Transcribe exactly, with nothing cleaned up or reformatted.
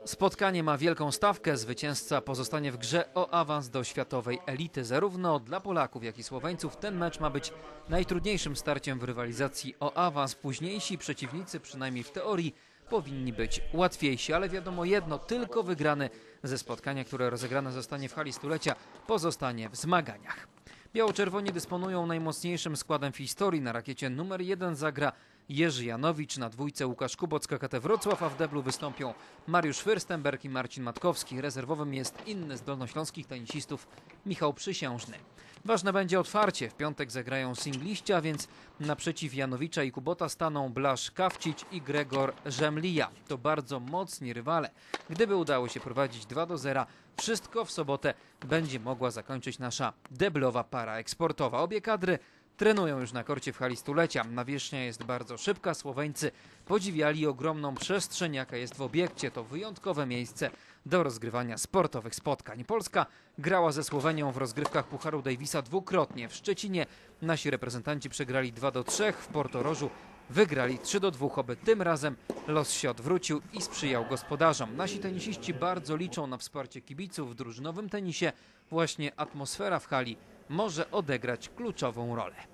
Spotkanie ma wielką stawkę. Zwycięzca pozostanie w grze o awans do światowej elity. Zarówno dla Polaków, jak i Słoweńców ten mecz ma być najtrudniejszym starciem w rywalizacji o awans. Późniejsi przeciwnicy, przynajmniej w teorii, powinni być łatwiejsi. Ale wiadomo jedno, tylko wygrany ze spotkania, które rozegrane zostanie w hali stulecia, pozostanie w zmaganiach. Biało-czerwoni dysponują najmocniejszym składem w historii. Na rakiecie numer jeden zagra Jerzy Janowicz, na dwójce Łukasz Kubot z K K T Wrocław, a w deblu wystąpią Mariusz Fürstenberg i Marcin Matkowski. Rezerwowym jest inny z dolnośląskich tenisistów Michał Przysiężny. Ważne będzie otwarcie. W piątek zagrają singliści, a więc naprzeciw Janowicza i Kubota staną Blaż Kawcić i Gregor Żemlija. To bardzo mocni rywale. Gdyby udało się prowadzić dwa do zera, wszystko w sobotę będzie mogła zakończyć nasza deblowa para eksportowa. Obie kadry trenują już na korcie w hali stulecia. Nawierzchnia jest bardzo szybka. Słoweńcy podziwiali ogromną przestrzeń, jaka jest w obiekcie. To wyjątkowe miejsce do rozgrywania sportowych spotkań. Polska grała ze Słowenią w rozgrywkach Pucharu Davisa dwukrotnie. W Szczecinie nasi reprezentanci przegrali dwa do trzech, w Portorożu wygrali trzy do dwóch, oby tym razem los się odwrócił i sprzyjał gospodarzom. Nasi tenisiści bardzo liczą na wsparcie kibiców. W drużynowym tenisie właśnie atmosfera w hali może odegrać kluczową rolę.